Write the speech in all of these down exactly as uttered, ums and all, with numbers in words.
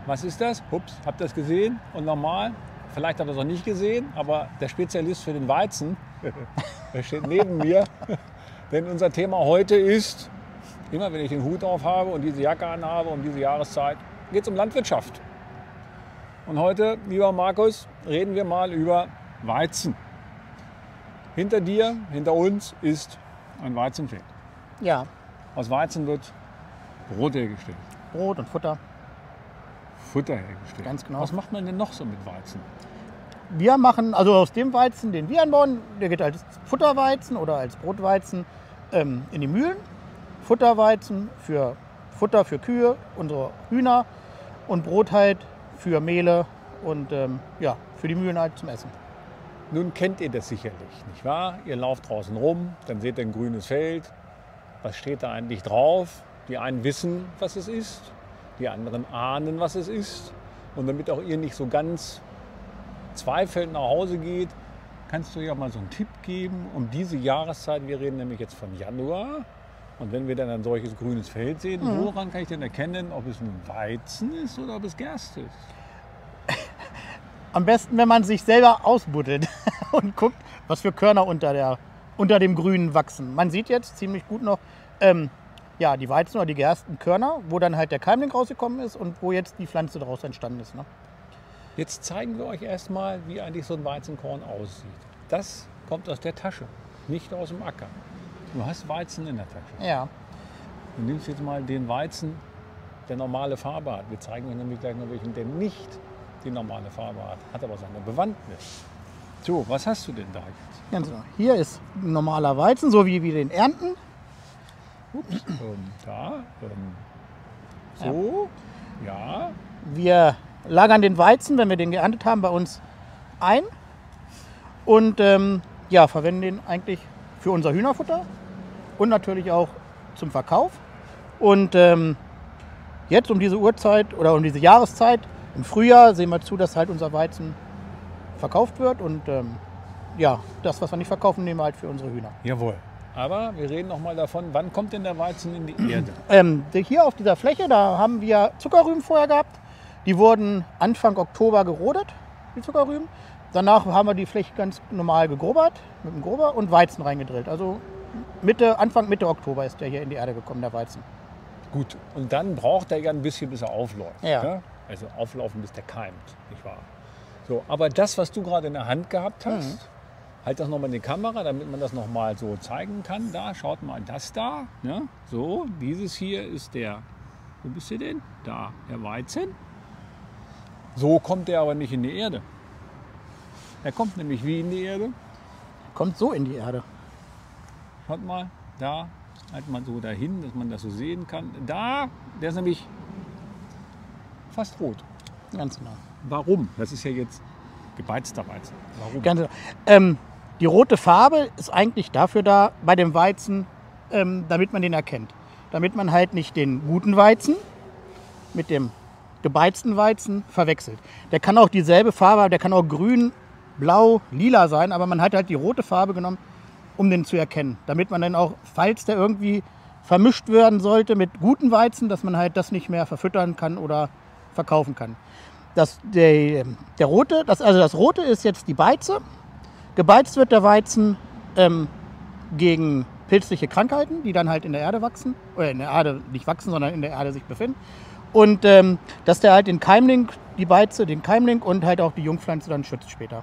Was ist das? Ups, habt ihr das gesehen? Und normal, vielleicht habt ihr es noch nicht gesehen, aber der Spezialist für den Weizen, der steht neben mir. Denn unser Thema heute ist, immer wenn ich den Hut auf habe und diese Jacke anhabe um diese Jahreszeit, geht es um Landwirtschaft. Und heute, lieber Markus, reden wir mal über Weizen. Hinter dir, hinter uns ist ein Weizenfeld. Ja, Aus Weizen wird Brot hergestellt, Brot und Futter. Futter hergestellt. Ganz genau. Was macht man denn noch so mit Weizen? Wir machen, also aus dem Weizen, den wir anbauen, der geht als Futterweizen oder als Brotweizen ähm, in die Mühlen. Futterweizen für Futter für Kühe, unsere Hühner und Brot halt für Mehle und ähm, ja, für die Mühlen halt zum Essen. Nun kennt ihr das sicherlich, nicht wahr? Ihr lauft draußen rum, dann seht ihr ein grünes Feld. Was steht da eigentlich drauf? Die einen wissen, was es ist, die anderen ahnen, was es ist. Und damit auch ihr nicht so ganz zweifelnd nach Hause geht, kannst du ja mal so einen Tipp geben um diese Jahreszeit. Wir reden nämlich jetzt von Januar. Und wenn wir dann ein solches grünes Feld sehen, Mhm. woran kann ich denn erkennen, ob es nun Weizen ist oder ob es Gerste ist? Am besten, wenn man sich selber ausbuddelt und guckt, was für Körner unter, der, unter dem Grünen wachsen. Man sieht jetzt ziemlich gut noch ähm, ja, die Weizen- oder die Gerstenkörner, wo dann halt der Keimling rausgekommen ist und wo jetzt die Pflanze daraus entstanden ist. Ne? Jetzt zeigen wir euch erstmal, wie eigentlich so ein Weizenkorn aussieht. Das kommt aus der Tasche, nicht aus dem Acker. Du hast Weizen in der Tasche. Ja, Du nimmst jetzt mal den Weizen, der normale Farbe hat. Wir zeigen euch nämlich gleich noch welchen, der nicht die normale Farbe hat, hat aber seine Bewandtnis. So, was hast du denn da jetzt? ganz genau. Hier ist ein normaler Weizen, so wie wir den ernten. Ups, ähm, da, ähm, so, ja. Wir lagern den Weizen, wenn wir den geerntet haben, bei uns ein und ähm, ja, verwenden den eigentlich für unser Hühnerfutter und natürlich auch zum Verkauf. Und ähm, jetzt um diese Uhrzeit oder um diese Jahreszeit, im Frühjahr, sehen wir zu, dass halt unser Weizen verkauft wird. Und ähm, ja, das, was wir nicht verkaufen, nehmen wir halt für unsere Hühner. Jawohl. Aber wir reden noch mal davon, wann kommt denn der Weizen in die Erde? Ähm, hier auf dieser Fläche, da haben wir Zuckerrüben vorher gehabt. Die wurden Anfang Oktober gerodet, die Zuckerrüben. Danach haben wir die Fläche ganz normal gegrobert, mit dem Grober und Weizen reingedrillt. Also Mitte, Anfang, Mitte Oktober ist der hier in die Erde gekommen, der Weizen. Gut, und dann braucht er ja ein bisschen, bis er aufläuft. Ja. Ne? Also auflaufen, bis der keimt, nicht wahr? So, aber das, was du gerade in der Hand gehabt hast, Mhm. halt das nochmal in die Kamera, damit man das nochmal so zeigen kann. Da, schaut mal, das da. Ne? So, dieses hier ist der, wo bist du denn? Da, der Weizen. So kommt der aber nicht in die Erde. Er kommt nämlich wie in die Erde. Kommt so in die Erde. Schaut mal, da, halt mal so dahin, dass man das so sehen kann. Da, der ist nämlich fast rot. Ganz genau. Warum? Das ist ja jetzt gebeizter Weizen. Warum? Ganz genau. Ähm, die rote Farbe ist eigentlich dafür da, bei dem Weizen, ähm, damit man den erkennt. Damit man halt nicht den guten Weizen mit dem gebeizten Weizen verwechselt. Der kann auch dieselbe Farbe, der kann auch grün, blau, lila sein, aber man hat halt die rote Farbe genommen, um den zu erkennen. Damit man dann auch, falls der irgendwie vermischt werden sollte mit guten Weizen, dass man halt das nicht mehr verfüttern kann oder verkaufen kann. Das, der, der rote, das, also das rote ist jetzt die Beize. Gebeizt wird der Weizen ähm, gegen pilzliche Krankheiten, die dann halt in der Erde wachsen, oder in der Erde nicht wachsen, sondern in der Erde sich befinden. Und ähm, dass der halt den Keimling, die Beize, den Keimling und halt auch die Jungpflanze dann schützt später.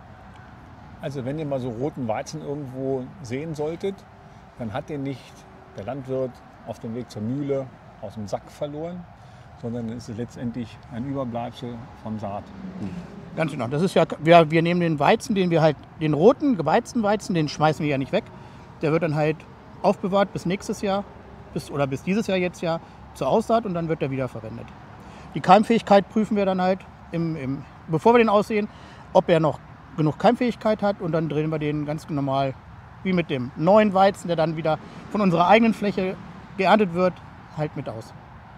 Also wenn ihr mal so roten Weizen irgendwo sehen solltet, dann hat den nicht der Landwirt auf dem Weg zur Mühle aus dem Sack verloren, sondern es ist letztendlich ein Überbleibsel vom Saatgut. Ganz genau. Das ist ja, wir, wir nehmen den Weizen, den wir halt, den roten, gebeizten Weizen, den schmeißen wir ja nicht weg. Der wird dann halt aufbewahrt bis nächstes Jahr, bis, oder bis dieses Jahr jetzt ja zur Aussaat und dann wird er wieder verwendet. Die Keimfähigkeit prüfen wir dann halt, im, im, bevor wir den aussehen, ob er noch genug Keimfähigkeit hat und dann drehen wir den ganz normal, wie mit dem neuen Weizen, der dann wieder von unserer eigenen Fläche geerntet wird, halt mit aus.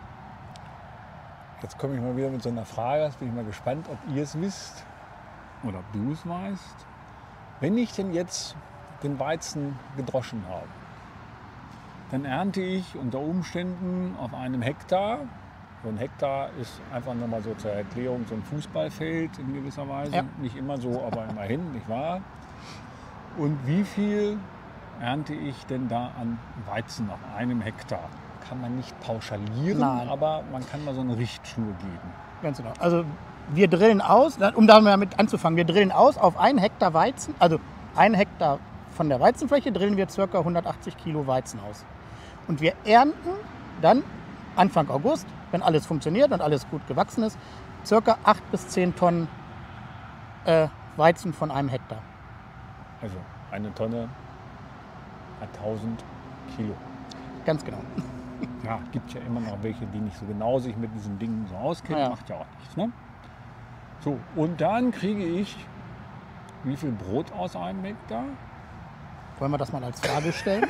Jetzt komme ich mal wieder mit so einer Frage, jetzt bin ich mal gespannt, ob ihr es wisst oder ob du es weißt. Wenn ich denn jetzt den Weizen gedroschen habe, dann ernte ich unter Umständen auf einem Hektar So ein Hektar ist einfach nur mal so zur Erklärung so ein Fußballfeld in gewisser Weise. Ja. Nicht immer so, aber immerhin, nicht wahr? Und wie viel ernte ich denn da an Weizen auf einem Hektar? Kann man nicht pauschalieren, Nein. aber man kann mal so eine Richtschnur geben. Ganz genau. Also wir drillen aus, um damit anzufangen, wir drillen aus auf einen Hektar Weizen, also ein Hektar von der Weizenfläche drillen wir ca. hundertachtzig Kilo Weizen aus. Und wir ernten dann Anfang August, wenn alles funktioniert und alles gut gewachsen ist, ca. acht bis zehn Tonnen äh, Weizen von einem Hektar. Also eine Tonne hat tausend Kilo. Ganz genau. Ja, gibt ja immer noch welche, die nicht so genau sich mit diesen Dingen so auskennen. Ja. Macht ja auch nichts. Ne? So, und dann kriege ich wie viel Brot aus einem Hektar? Wollen wir das mal als Frage stellen?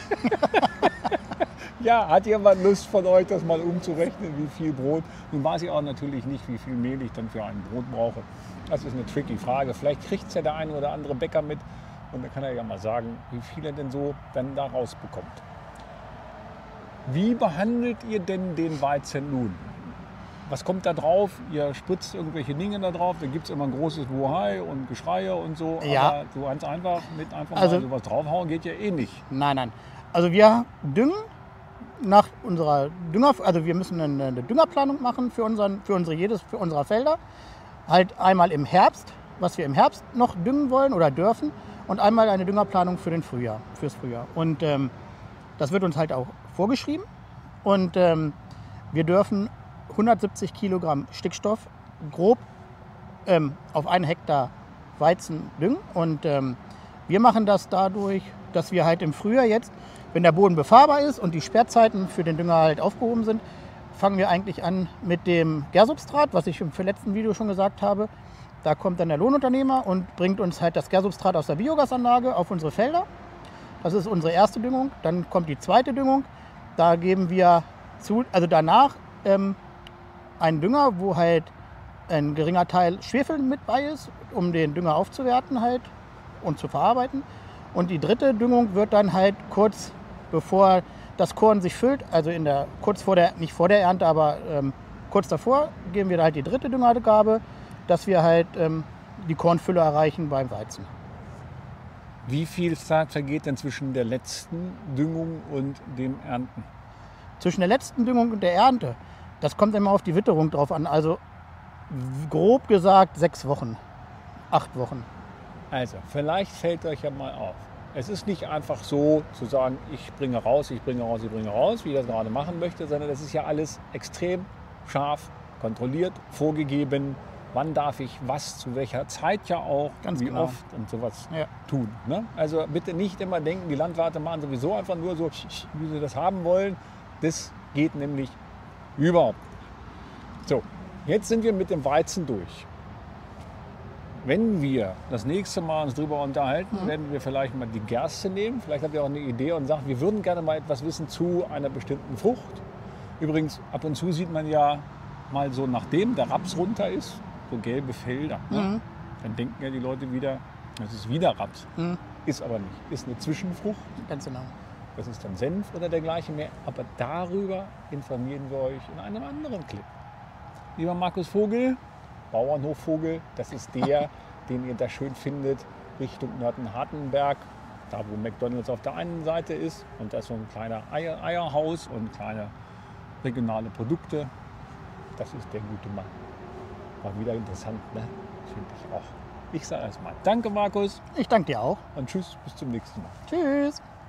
Ja, hat jemand Lust von euch, das mal umzurechnen, wie viel Brot? Nun weiß ich auch natürlich nicht, wie viel Mehl ich dann für ein Brot brauche. Das ist eine tricky Frage. Vielleicht kriegt es ja der eine oder andere Bäcker mit und dann kann er ja mal sagen, wie viel er denn so dann da rausbekommt. Wie behandelt ihr denn den Weizen nun? Was kommt da drauf? Ihr spritzt irgendwelche Dinge da drauf, da gibt es immer ein großes Bohai und Geschreie und so. Ja. Aber so ganz einfach mit einfach Also- mal sowas draufhauen geht ja eh nicht. Nein, nein. Also wir düngen nach unserer Dünger, also wir müssen eine, eine Düngerplanung machen für, unseren, für, unsere, jedes, für unsere Felder. Halt einmal im Herbst, was wir im Herbst noch düngen wollen oder dürfen, und einmal eine Düngerplanung für den Frühjahr, fürs Frühjahr. Und ähm, das wird uns halt auch vorgeschrieben. Und ähm, wir dürfen hundertsiebzig Kilogramm Stickstoff grob ähm, auf einen Hektar Weizen düngen. Und ähm, wir machen das dadurch, dass wir halt im Frühjahr jetzt, wenn der Boden befahrbar ist und die Sperrzeiten für den Dünger halt aufgehoben sind, fangen wir eigentlich an mit dem Gärsubstrat, was ich im letzten Video schon gesagt habe. Da kommt dann der Lohnunternehmer und bringt uns halt das Gärsubstrat aus der Biogasanlage auf unsere Felder. Das ist unsere erste Düngung. Dann kommt die zweite Düngung. Da geben wir zu, also danach ähm, einen Dünger, wo halt ein geringer Teil Schwefel mit bei ist, um den Dünger aufzuwerten halt und zu verarbeiten. Und die dritte Düngung wird dann halt kurz bevor das Korn sich füllt, also in der, kurz vor der, nicht vor der Ernte, aber ähm, kurz davor, geben wir halt die dritte Düngergabe, dass wir halt ähm, die Kornfülle erreichen beim Weizen. Wie viel Zeit vergeht denn zwischen der letzten Düngung und dem Ernten? Zwischen der letzten Düngung und der Ernte, das kommt immer auf die Witterung drauf an. Also grob gesagt sechs Wochen, acht Wochen. Also, vielleicht fällt euch ja mal auf. Es ist nicht einfach so zu sagen, ich bringe raus, ich bringe raus, ich bringe raus, wie ich das gerade machen möchte, sondern das ist ja alles extrem scharf kontrolliert, vorgegeben. Wann darf ich was, zu welcher Zeit ja auch, Ganz wie genau. oft und sowas Ja. tun. Ne? Also bitte nicht immer denken, die Landwirte machen sowieso einfach nur so, wie sie das haben wollen. Das geht nämlich überhaupt nicht. So, jetzt sind wir mit dem Weizen durch. Wenn wir das nächste Mal uns darüber unterhalten, Mhm. werden wir vielleicht mal die Gerste nehmen. Vielleicht habt ihr auch eine Idee und sagt, wir würden gerne mal etwas wissen zu einer bestimmten Frucht. Übrigens, ab und zu sieht man ja mal so, nachdem der Raps runter ist, so gelbe Felder. Ne? Mhm. Dann denken ja die Leute wieder, das ist wieder Raps. Mhm. Ist aber nicht. Ist eine Zwischenfrucht. Ganz genau. Das ist dann Senf oder dergleichen mehr. Aber darüber informieren wir euch in einem anderen Clip. Lieber Markus Vogel, Bauernhof Vogel, das ist der, den ihr da schön findet, Richtung Nörten-Hartenberg. Da, wo McDonalds auf der einen Seite ist. Und da ist so ein kleiner Eier Eierhaus und kleine regionale Produkte. Das ist der gute Mann. War wieder interessant, ne? Finde ich auch. Ich sage erstmal danke, Markus, Ich danke dir auch. und tschüss, bis zum nächsten Mal. Tschüss.